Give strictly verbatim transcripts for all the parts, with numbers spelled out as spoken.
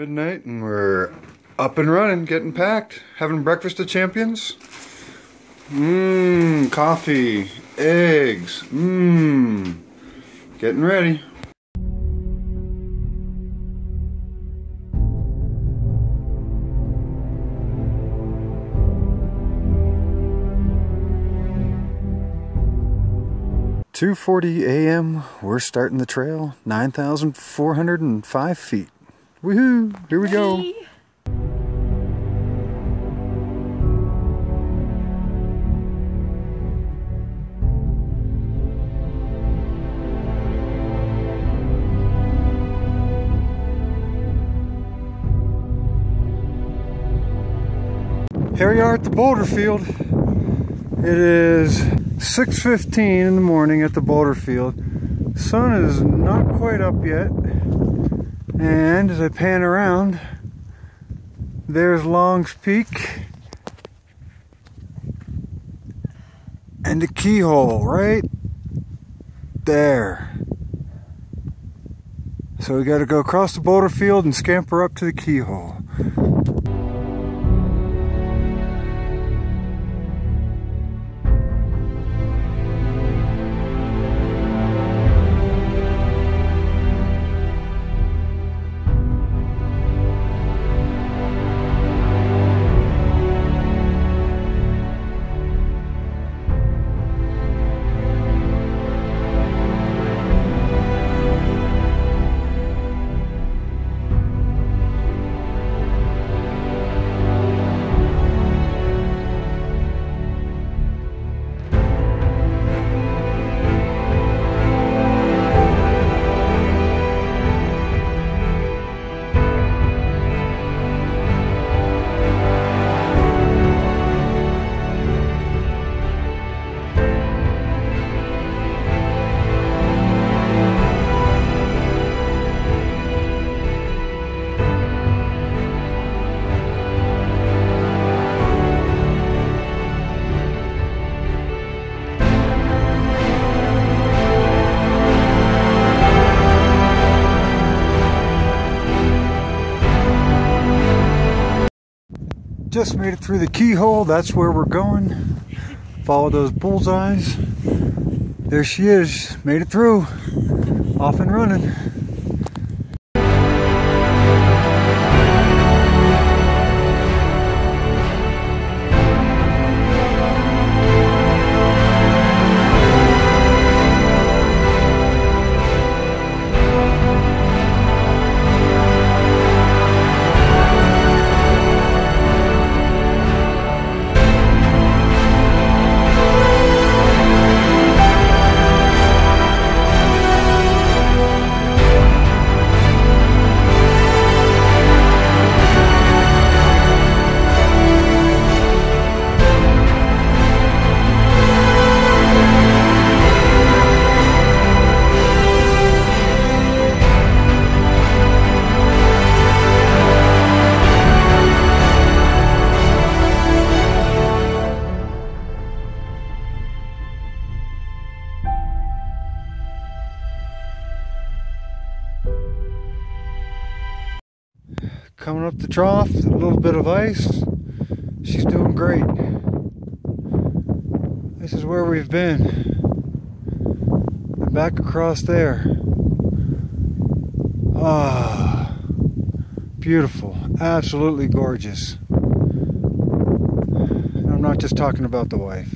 midnight and we're up and running, getting packed, having breakfast at Champions. Mmm, coffee, eggs, mmm, getting ready. two forty a m We're starting the trail, nine thousand four hundred five feet. Woohoo! Here we go. Hey. Here we are at the boulder field. It is six fifteen in the morning at the boulder field. Sun is not quite up yet. And as I pan around, there's Long's Peak and the keyhole right there. So we got to go across the boulder field and scamper up to the keyhole. Just made it through the keyhole. That's where we're going. Follow those bullseyes. There she is. Made it through. Off and running. Coming up the trough, a little bit of ice. She's doing great. This is where we've been. And back across there. Ah, beautiful, absolutely gorgeous. And I'm not just talking about the wife.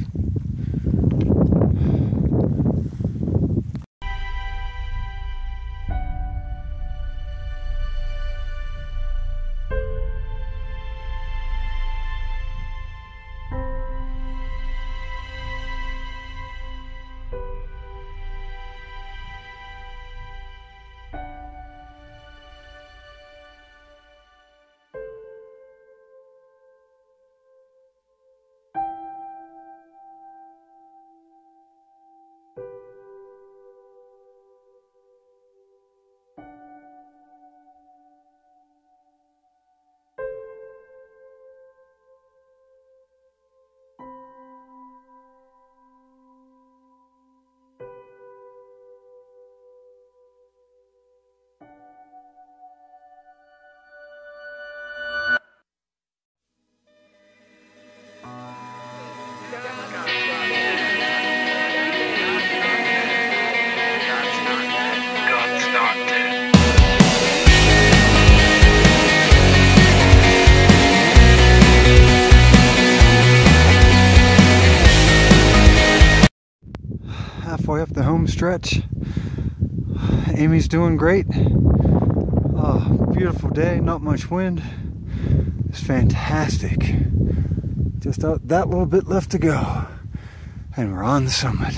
halfway up the home stretch. Amy's doing great. Oh, beautiful day, not much wind. It's fantastic. Just out that little bit left to go. And we're on the summit.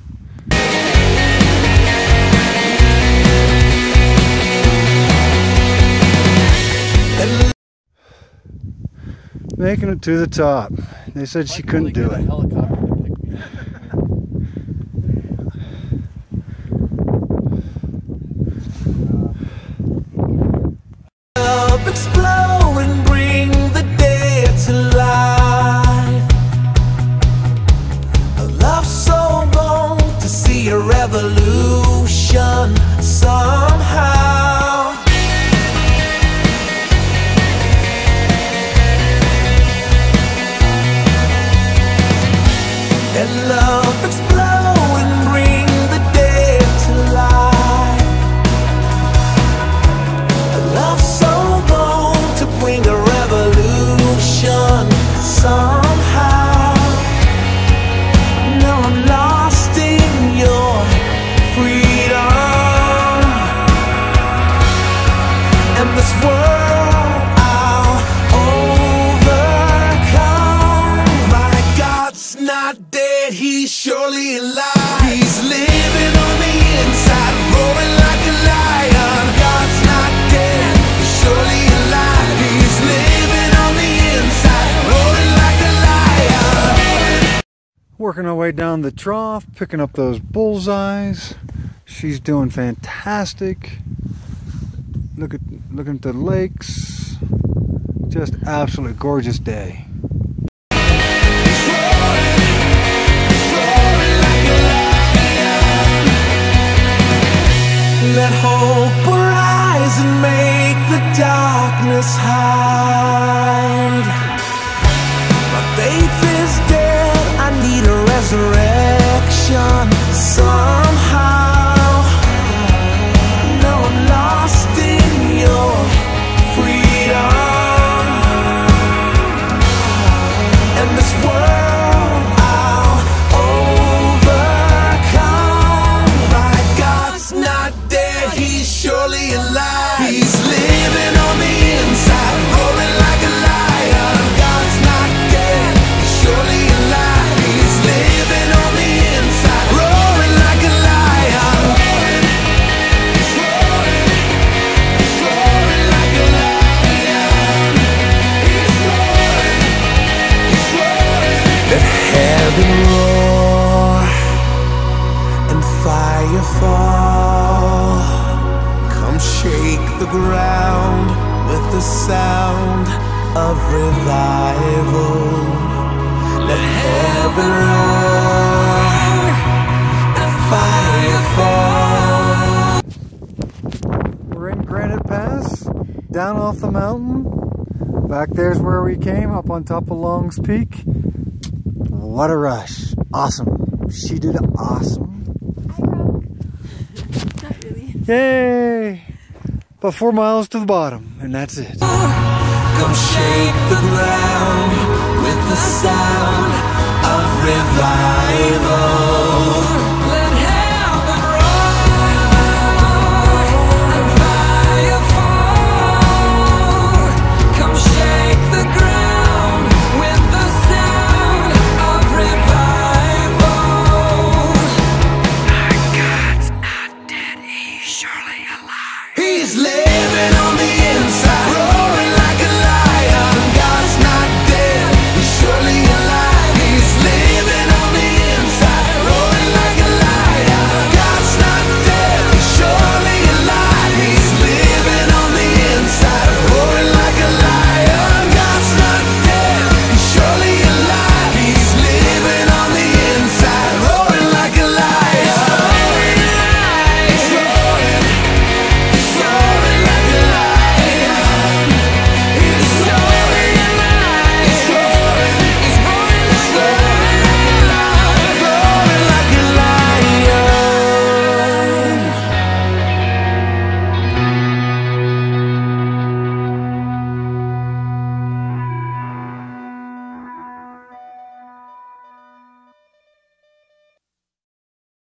Making it to the top. They said she couldn't do it. Explode and bring the day to life. A love so bold to see a revolution somehow. And love explode and bring the day to life. A love so bold to bring a revolution somehow. Now I'm lost in your freedom, and this world I'll overcome. My God's not dead, he's surely alive. He's living on the inside, roaring like a lion. God's not dead, he's surely alive. He's living on the inside, roaring like a lion. Working our way down the trough, picking up those bullseyes. She's doing fantastic. Look at looking at the lakes. Just absolutely gorgeous day. Let hope arise and make the darkness hide. My faith is dead, I need a resurrection somehow. Now I'm lost in your freedom, and this world I'll overcome. My God's not dead, he's surely alive. He's living on the inside, roaring like a lion. God's not dead, he's surely alive. He's living on the inside, roaring like a lion. He's roaring, he's roaring like a lion. He's roaring, he's roaring. Let heaven roar and fire fall. Come shake the ground with the sound of revival. Let heaven roar and fire fall. We're in Granite Pass, down off the mountain. Back there's where we came, up on top of Long's Peak. What a rush. Awesome. She did awesome. Not really. Yay! About four miles to the bottom, and that's it. Come shake the ground with the sound of revival.